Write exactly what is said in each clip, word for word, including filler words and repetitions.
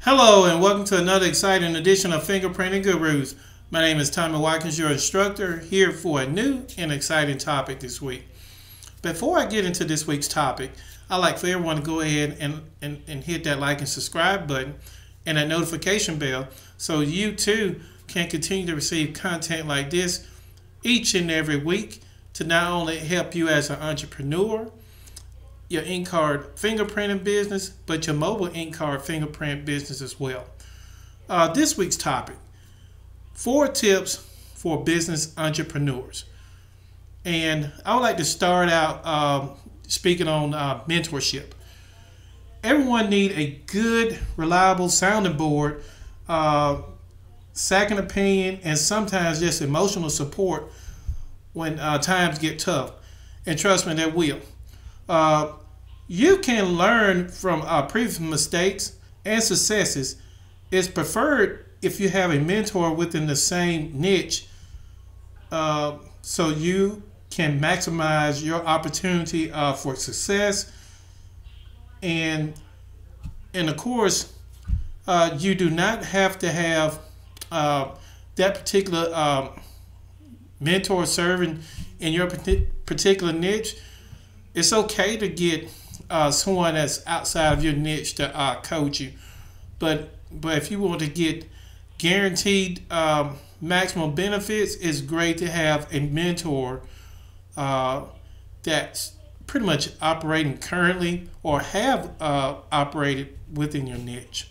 Hello and welcome to another exciting edition of Fingerprinting Gurus. My name is Tommy Watkins, your instructor, here for a new and exciting topic this week. Before I get into this week's topic, I'd like for everyone to go ahead and, and, and hit that like and subscribe button and that notification bell so you too can continue to receive content like this each and every week to not only help you as an entrepreneur, your ink card fingerprinting business, but your mobile ink card fingerprint business as well. Uh, this week's topic, four tips for business entrepreneurs. And I would like to start out um, speaking on uh, mentorship. Everyone needs a good, reliable sounding board, uh, second opinion, and sometimes just emotional support when uh, times get tough. And trust me, they will. Uh, you can learn from uh, previous mistakes and successes. It's preferred if you have a mentor within the same niche uh, so you can maximize your opportunity uh, for success. And, and of course, uh, you do not have to have uh, that particular uh, mentor serving in your particular niche. It's okay to get uh, someone that's outside of your niche to uh, coach you, but but if you want to get guaranteed um, maximum benefits, it's great to have a mentor uh, that's pretty much operating currently or have uh, operated within your niche.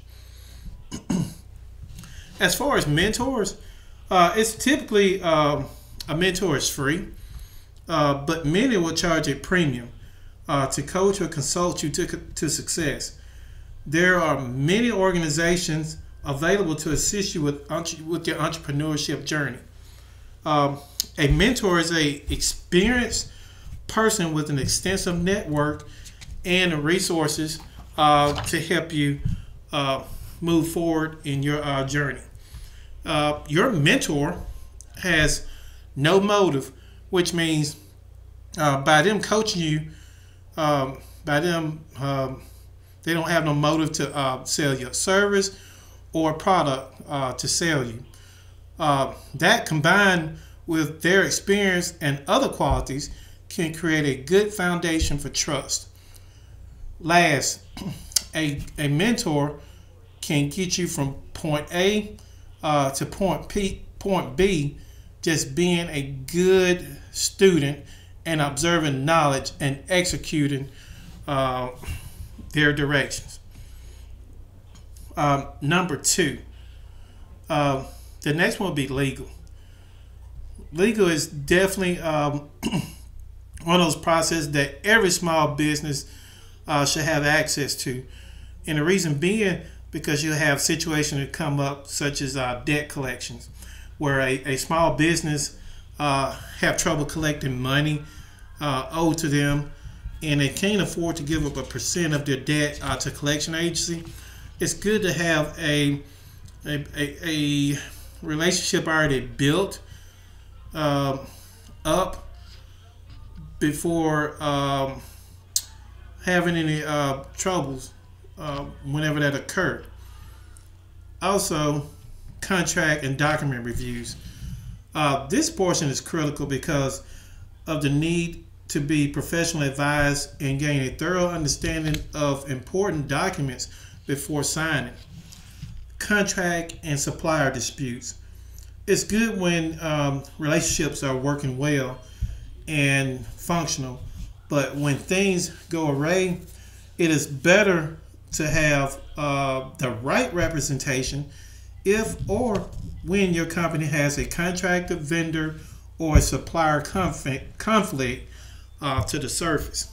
As far as mentors, uh, it's typically um, a mentor is free. Uh, but many will charge a premium uh, to coach or consult you to, to success. There are many organizations available to assist you with, with your entrepreneurship journey. Um, a mentor is a experienced person with an extensive network and resources uh, to help you uh, move forward in your uh, journey. Uh, your mentor has no motive, which means uh, by them coaching you, um, by them, um, they don't have no motive to uh, sell your service or product uh, to sell you. Uh, that combined with their experience and other qualities can create a good foundation for trust. Last, a, a mentor can get you from point A uh, to point P, point B, just being a good student and observing knowledge and executing uh, their directions. Um, number two, uh, the next one will be legal. Legal is definitely um, one of those processes that every small business uh, should have access to. And the reason being, because you have situations that come up such as uh, debt collections, where a, a small business uh, have trouble collecting money uh, owed to them, and they can't afford to give up a percent of their debt uh, to collection agency. It's good to have a a, a, a relationship already built uh, up before um, having any uh, troubles uh, whenever that occurred. Also, contract and document reviews. Uh, this portion is critical because of the need to be professionally advised and gain a thorough understanding of important documents before signing. Contract and supplier disputes. It's good when um, relationships are working well and functional, but when things go awry, it is better to have uh, the right representation if or when your company has a contractor, vendor, or a supplier conflict, conflict uh, to the surface.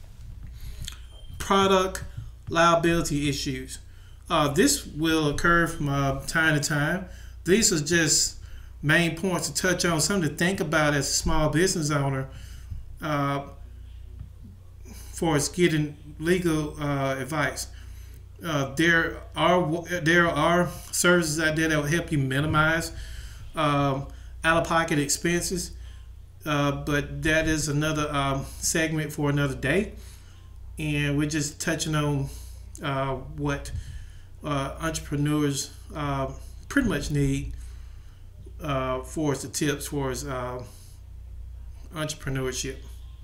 Product liability issues. Uh, this will occur from uh, time to time. These are just main points to touch on, something to think about as a small business owner uh, for us getting legal uh, advice. Uh, there are there are services out there that will help you minimize um, out-of-pocket expenses, uh, but that is another um, segment for another day, and we're just touching on uh, what uh, entrepreneurs uh, pretty much need uh, for us the tips for us uh, entrepreneurship.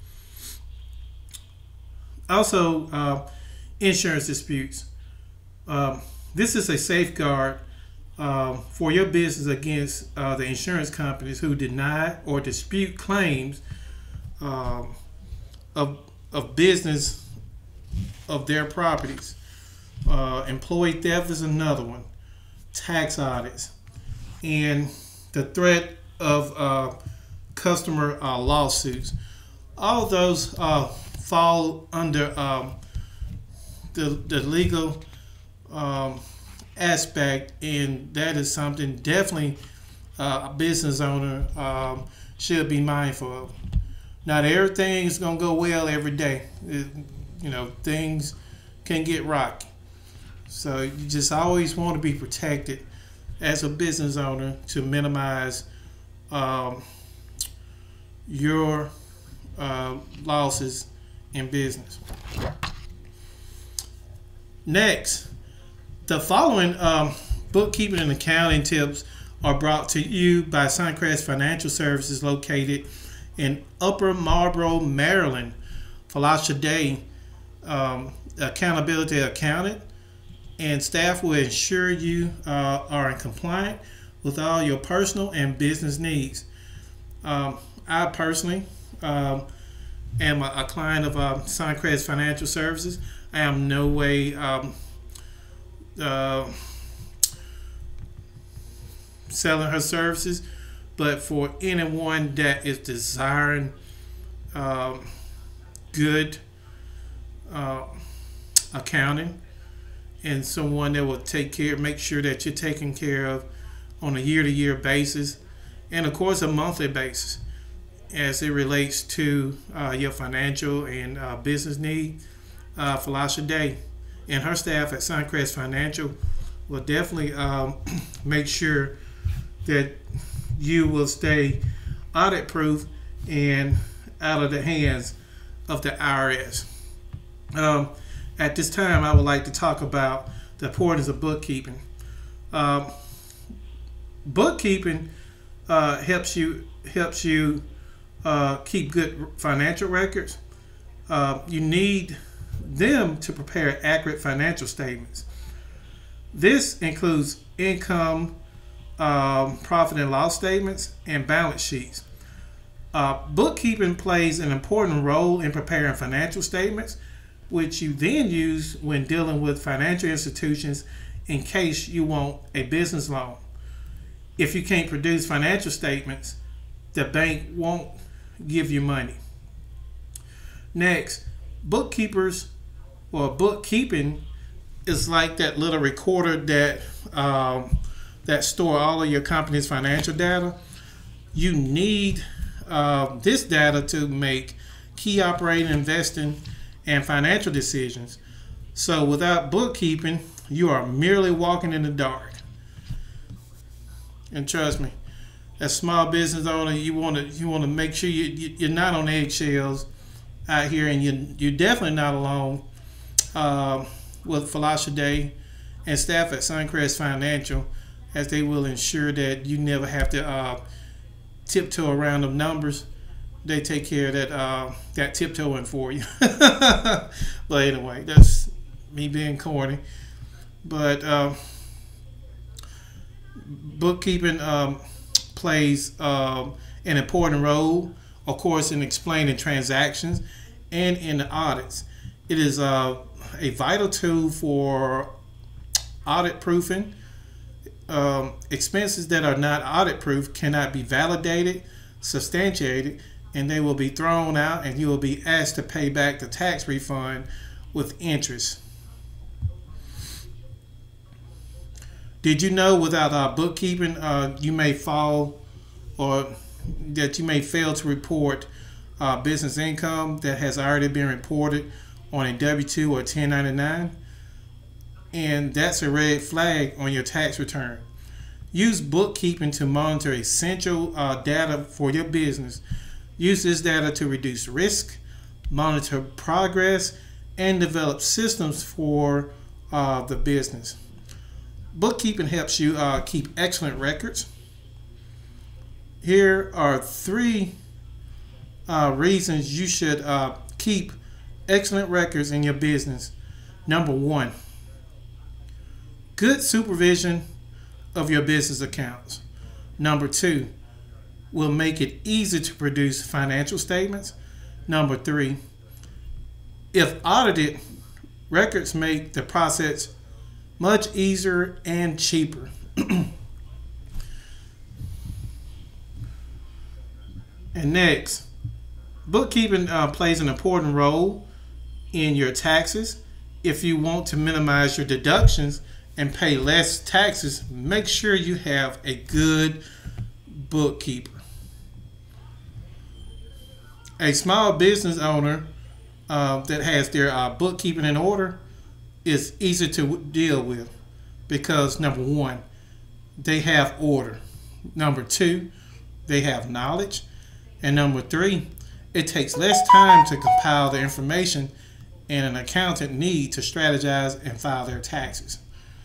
Also, uh, insurance disputes. Um, this is a safeguard uh, for your business against uh, the insurance companies who deny or dispute claims um, of, of business of their properties. Uh, employee theft is another one. Tax audits. And the threat of uh, customer uh, lawsuits. All of those uh, fall under um, the, the legal um, aspect, and that is something definitely uh, a business owner um, should be mindful of. Not everything is going to go well every day. It, you know, things can get rocky. So you just always want to be protected as a business owner to minimize um, your uh, losses in business. Next, the following um, bookkeeping and accounting tips are brought to you by Suncrest Financial Services, located in Upper Marlboro, Maryland. Felicia Day, um, accountability accountant, and staff will ensure you uh, are in compliance with all your personal and business needs. Um, I personally um, am a, a client of uh, Suncrest Financial Services. I am no way um, uh, selling her services, but for anyone that is desiring um, good uh, accounting and someone that will take care, make sure that you're taken care of on a year-to-year basis, and of course a monthly basis, as it relates to uh, your financial and uh, business need. Uh, Felicia Day and her staff at Suncrest Financial will definitely um, make sure that you will stay audit proof and out of the hands of the I R S. Um, at this time, I would like to talk about the importance of bookkeeping. Um, bookkeeping uh, helps you helps you uh, keep good financial records. Uh, you need them to prepare accurate financial statements. This includes income, um, profit and loss statements, and balance sheets. Uh, bookkeeping plays an important role in preparing financial statements, which you then use when dealing with financial institutions in case you want a business loan. If you can't produce financial statements, the bank won't give you money. Next, bookkeepers or bookkeeping is like that little recorder that um, that store all of your company's financial data. You need uh, this data to make key operating, investing, and financial decisions. So without bookkeeping, you are merely walking in the dark. And trust me, as a small business owner, you want to you want to make sure you, you you're not on eggshells out here, and you you're definitely not alone uh, with Felicia Day and staff at Suncrest Financial, as they will ensure that you never have to uh, tiptoe around the numbers. They take care of that uh, that tiptoeing for you. But anyway, that's me being corny. But uh, bookkeeping um, plays um, an important role, of course, in explaining transactions and in the audits. It is uh, a vital tool for audit proofing. Um, expenses that are not audit proof cannot be validated, substantiated, and they will be thrown out, and you will be asked to pay back the tax refund with interest. Did you know without uh, bookkeeping, uh, you may fall or that you may fail to report uh, business income that has already been reported on a W two or ten ninety-nine? And that's a red flag on your tax return. Use bookkeeping to monitor essential uh, data for your business. Use this data to reduce risk, monitor progress, and develop systems for uh, the business. bookkeeping helps you uh, keep excellent records. Here are three uh, reasons you should uh, keep excellent records in your business. Number one, good supervision of your business accounts. Number two, will make it easy to produce financial statements. Number three, if audited, records make the process much easier and cheaper. And next, bookkeeping uh, plays an important role in your taxes. If you want to minimize your deductions and pay less taxes, make sure you have a good bookkeeper. A small business owner uh, that has their uh, bookkeeping in order is easy to deal with because, number one, they have order. Number two, they have knowledge. And number three, it takes less time to compile the information and an accountant need to strategize and file their taxes.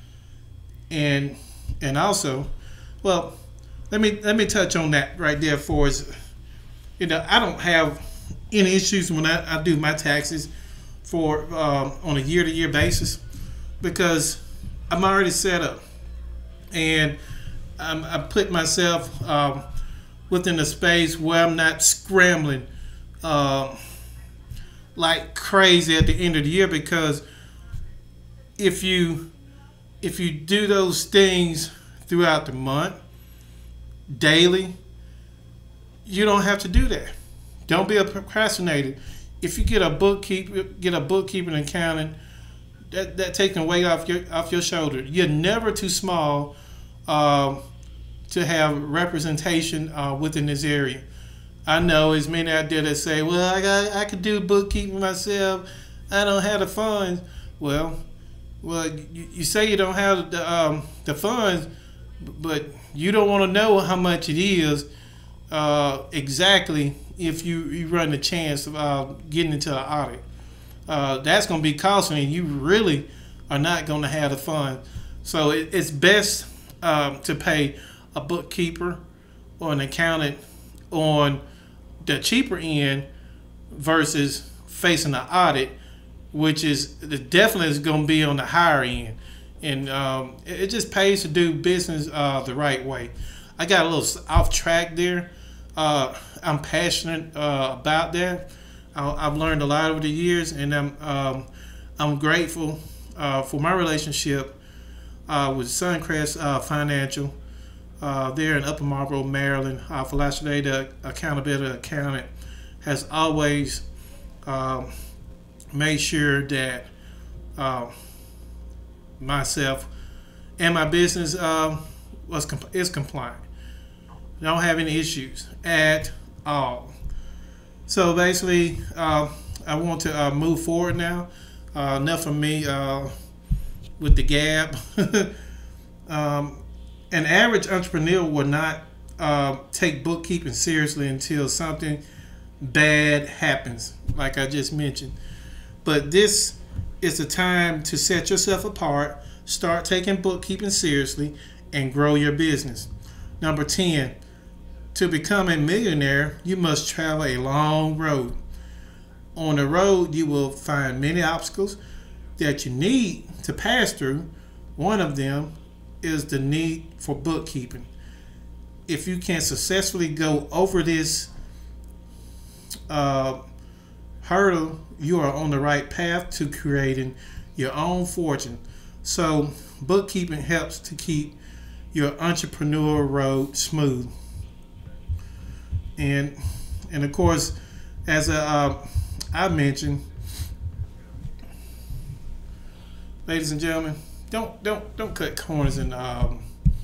And and also, well, let me let me touch on that right there for us. You know, I don't have any issues when I, I do my taxes for um, on a year-to-year basis because I'm already set up, and I'm, I put myself um, within a space where I'm not scrambling uh, like crazy at the end of the year, because if you if you do those things throughout the month, daily, you don't have to do that. Don't be a procrastinator. If you get a bookkeeper, get a bookkeeping accountant, that that taking weight off your off your shoulder. You're never too small uh, to have representation uh, within this area. I know there's many out there that say, "Well, I got I could do bookkeeping myself. I don't have the funds." Well, well, you, you say you don't have the um, the funds, but you don't want to know how much it is uh, exactly if you, you run the chance of uh, getting into an audit. Uh, that's going to be costly, and you really are not going to have the funds. So it, it's best um, to pay a bookkeeper or an accountant on the cheaper end versus facing an audit, which is definitely is going to be on the higher end. And um, it, it just pays to do business uh, the right way. I got a little off track there. Uh, I'm passionate uh, about that. I, I've learned a lot over the years, and I'm um, I'm grateful uh, for my relationship uh, with Suncrest uh, Financial. Uh, there in Upper Marlboro, Maryland. Uh, for last day, the accountability accountant has always um, made sure that uh, myself and my business uh, was comp- is compliant. Don't have any issues at all. So basically, uh, I want to uh, move forward now. Uh, enough of me uh, with the gab. um, an average entrepreneur will not uh, take bookkeeping seriously until something bad happens, like I just mentioned. But this is the time to set yourself apart, start taking bookkeeping seriously, and grow your business. Number ten, to become a millionaire, you must travel a long road. On the road, you will find many obstacles that you need to pass through. One of them is the need for bookkeeping. If you can successfully go over this uh, hurdle, you are on the right path to creating your own fortune. So bookkeeping helps to keep your entrepreneur road smooth. And and of course, as a, uh, I mentioned, ladies and gentlemen, don't don't don't cut corners in um,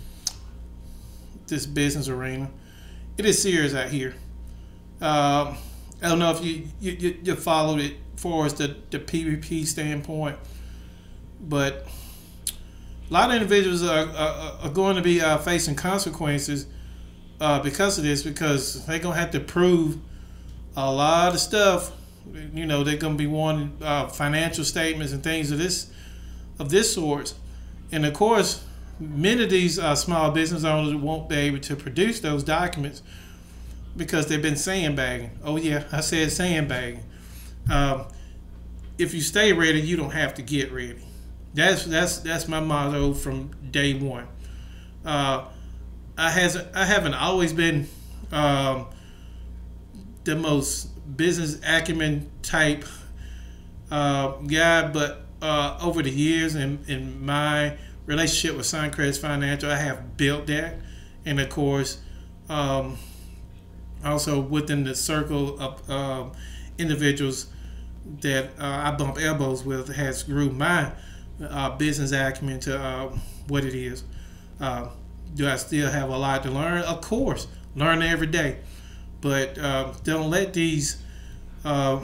this business arena. It is serious out here. Uh, I don't know if you you, you, you followed it for us the the P V P standpoint, but a lot of individuals are are, are going to be uh, facing consequences uh, because of this, because they're gonna have to prove a lot of stuff. You know, they're gonna be wanting uh, financial statements and things of this of this sort, and of course, many of these uh, small business owners won't be able to produce those documents because they've been sandbagging. Oh yeah, I said sandbagging. Um, if you stay ready, you don't have to get ready. That's that's that's my motto from day one. Uh, I has I haven't always been um, the most business acumen type uh, guy, but uh, over the years in, in my relationship with Suncrest Financial, I have built that, and of course, um, also within the circle of uh, individuals that uh, I bump elbows with, has grew my uh, business acumen to uh, what it is. Uh, do I still have a lot to learn? Of course, learn every day, but uh, don't let these uh,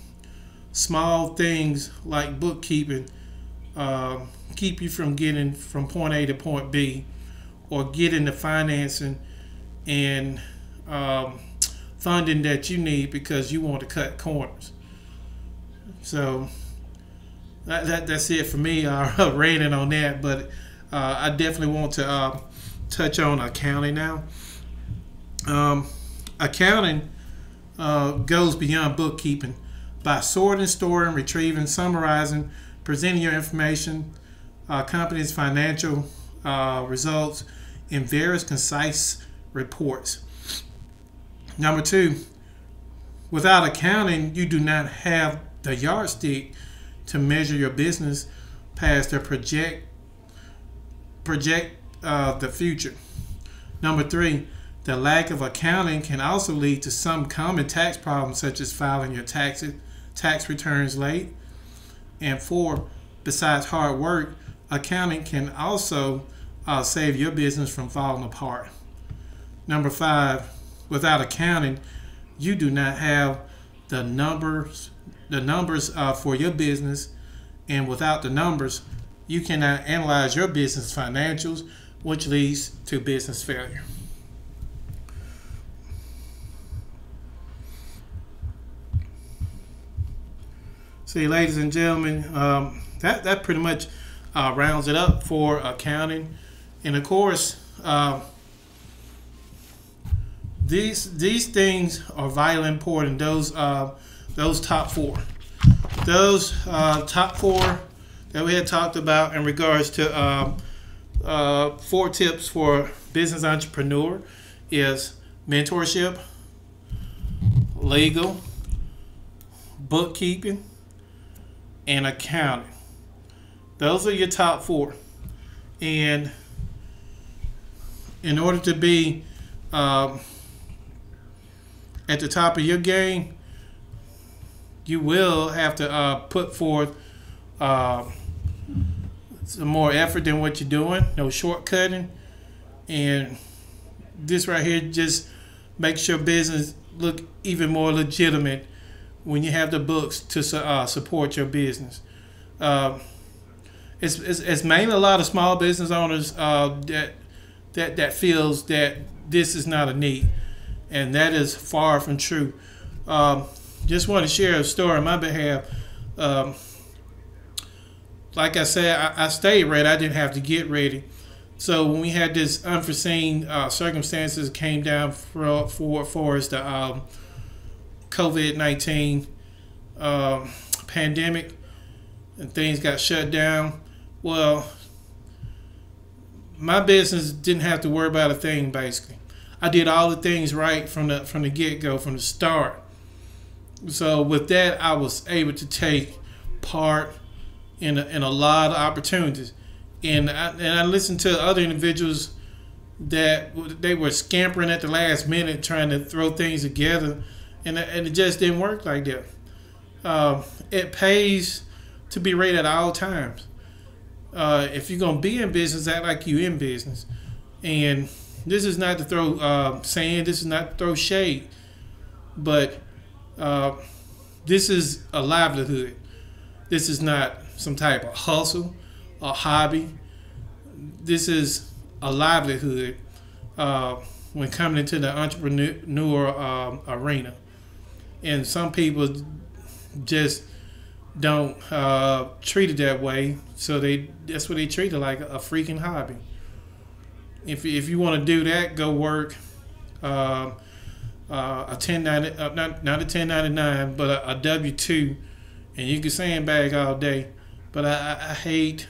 small things like bookkeeping uh, keep you from getting from point A to point B, or getting the financing and um, funding that you need because you want to cut corners. So that, that that's it for me. Uh, rating on that, but uh, I definitely want to uh, touch on accounting now. Um, accounting uh, goes beyond bookkeeping by sorting, storing, retrieving, summarizing, presenting your information, uh, company's financial uh, results in various concise reports. Number two, without accounting, you do not have the yardstick to measure your business past the project project uh, the future. Number three, the lack of accounting can also lead to some common tax problems, such as filing your taxes, tax returns late. And four, besides hard work, accounting can also uh, save your business from falling apart. Number five, without accounting, you do not have the numbers the numbers uh, for your business, and without the numbers, you cannot analyze your business financials, which leads to business failure. See, ladies and gentlemen, um, that, that pretty much uh, rounds it up for accounting. And of course, uh, these these things are vitally important. Those uh, those top four, those uh, top four that we had talked about in regards to um, uh, four tips for business entrepreneur is mentorship, legal, bookkeeping, and accounting. Those are your top four. And in order to be um, at the top of your game, you will have to uh, put forth uh, some more effort than what you're doing. No shortcutting. And this right here just makes your business look even more legitimate when you have the books to uh, support your business. Uh, it's, it's, it's mainly a lot of small business owners uh, that that that feels that this is not a need, and that is far from true. Um, just want to share a story on my behalf. Um, like I said, I, I stayed ready. I didn't have to get ready. So when we had this unforeseen uh, circumstances came down for for, for us, the um, COVID nineteen um, pandemic, and things got shut down. Well, my business didn't have to worry about a thing. Basically, I did all the things right from the from the get go, from the start. So with that, I was able to take part in a, in a lot of opportunities, and I, and I listened to other individuals that they were scampering at the last minute trying to throw things together, and and it just didn't work like that. Uh, it pays to be ready at all times. Uh, if you're gonna be in business, act like you in business. And this is not to throw uh, sand. This is not to throw shade. But uh, this is a livelihood. This is not some type of hustle or hobby. This is a livelihood uh, when coming into the entrepreneur um, arena. And some people just don't uh, treat it that way, so they that's what they treat it, like a freaking hobby. If if you want to do that, go work uh, uh, a ten ninety uh, not not a ten ninety nine, but a, a W two, and you can sandbag all day. But I, I, I hate.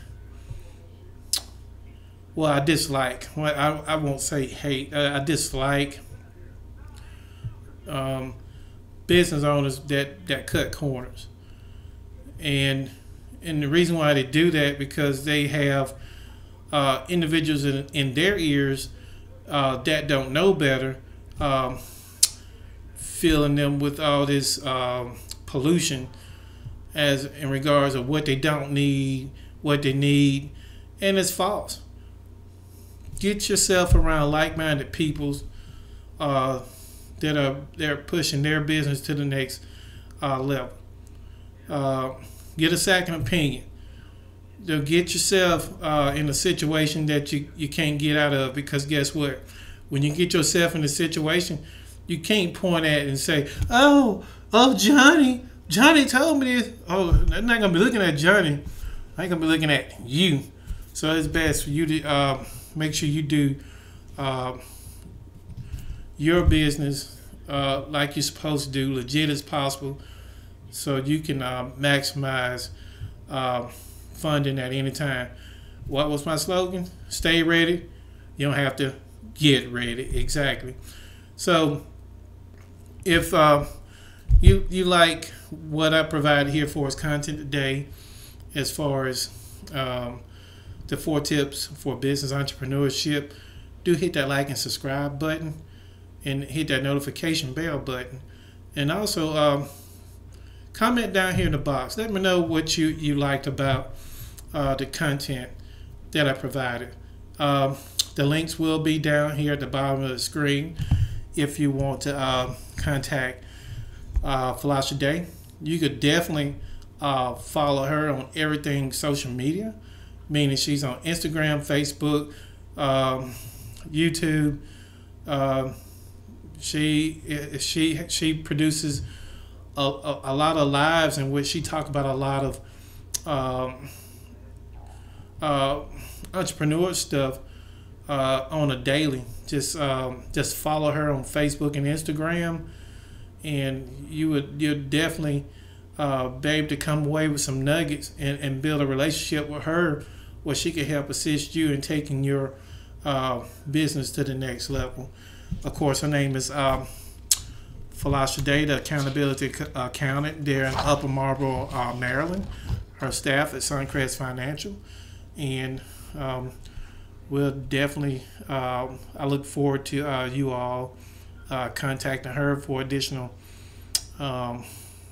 Well, I dislike. Well, I I won't say hate. I, I dislike um, business owners that, that cut corners, and and the reason why they do that because they have uh, individuals in, in their ears uh, that don't know better, um, filling them with all this um, pollution as in regards of what they don't need, what they need, and it's false. Get yourself around like-minded peoples uh, that are they're pushing their business to the next uh, level. Uh, get a second opinion. They'll get yourself uh, in a situation that you, you can't get out of, because guess what? When you get yourself in a situation, you can't point at it and say, "Oh, oh, Johnny, Johnny told me this." Oh, I'm not gonna be looking at Johnny. I ain't gonna be looking at you. So it's best for you to uh, make sure you do uh, your business uh, like you're supposed to do, legit as possible, so you can uh, maximize uh, funding at any time. What was my slogan? Stay ready. You don't have to get ready. Exactly. So if uh, you you like what I provided here for as content today, as far as um, the four tips for business entrepreneurship, do hit that like and subscribe button, and hit that notification bell button, and also um, comment down here in the box. Let me know what you, you liked about uh, the content that I provided. Um, the links will be down here at the bottom of the screen if you want to uh, contact uh, Felicia Day. You could definitely uh, follow her on everything social media, meaning she's on Instagram, Facebook, um, YouTube. Uh, she she she produces a, a, a lot of lives in which she talks about a lot of um, uh, entrepreneur stuff uh, on a daily. Just um, just follow her on Facebook and Instagram, and you would you'll definitely uh, be able to come away with some nuggets and, and build a relationship with her where she can help assist you in taking your uh, business to the next level. Of course, her name is um, Felicia Day, the accountability accountant there in Upper Marlboro, uh, Maryland. Her staff at Suncrest Financial, and um, we'll definitely. Uh, I look forward to uh, you all uh, contacting her for additional um,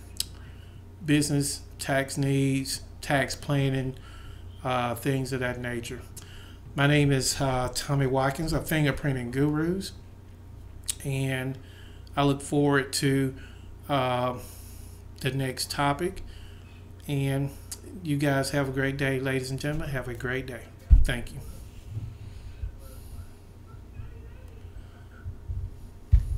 business tax needs, tax planning, uh, things of that nature. My name is uh, Tommy Watkins of Fingerprinting Gurus, and I look forward to uh, the next topic. And you guys have a great day, ladies and gentlemen. Have a great day. Thank you.